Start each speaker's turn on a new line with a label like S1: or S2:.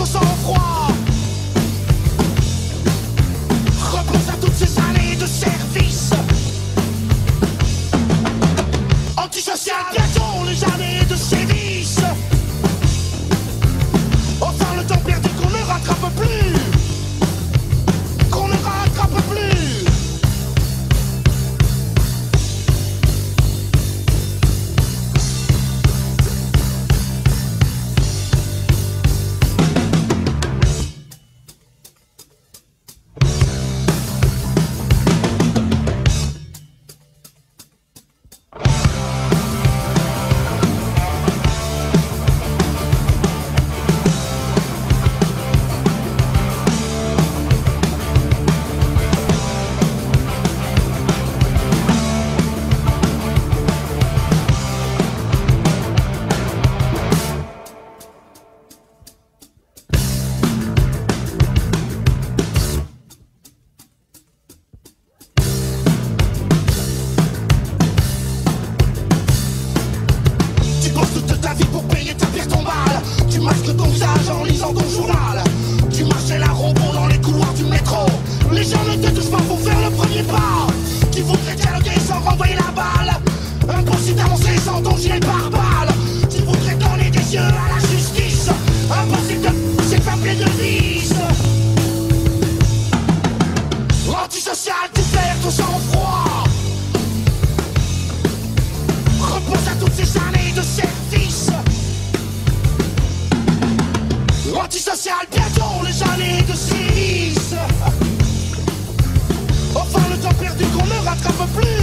S1: ton sang-froid. Repense à toutes ces années de service. Antisocial, bientôt les années de sévices. Enfin le temps perdu qu'on ne rattrape plus. Qu'on ne rattrape plus. Pour payer ta pierre tombale, tu masques ton visage en lisant ton journal. Tu marchais la robot dans les couloirs du métro. Les gens ne te touchent pas pour faire le premier pas. Tu voudrais dialoguer sans renvoyer la balle. Impossible d'avancer sans ton gilet pare-balles. Tu voudrais donner des yeux à la justice. Impossible de ces femmes pleines de vices. Antisocial, tu perds ton sang-froid. Repose à toutes ces années de service. Antisocial, bientôt les années de sévices. Enfin le temps perdu qu'on ne rattrape plus.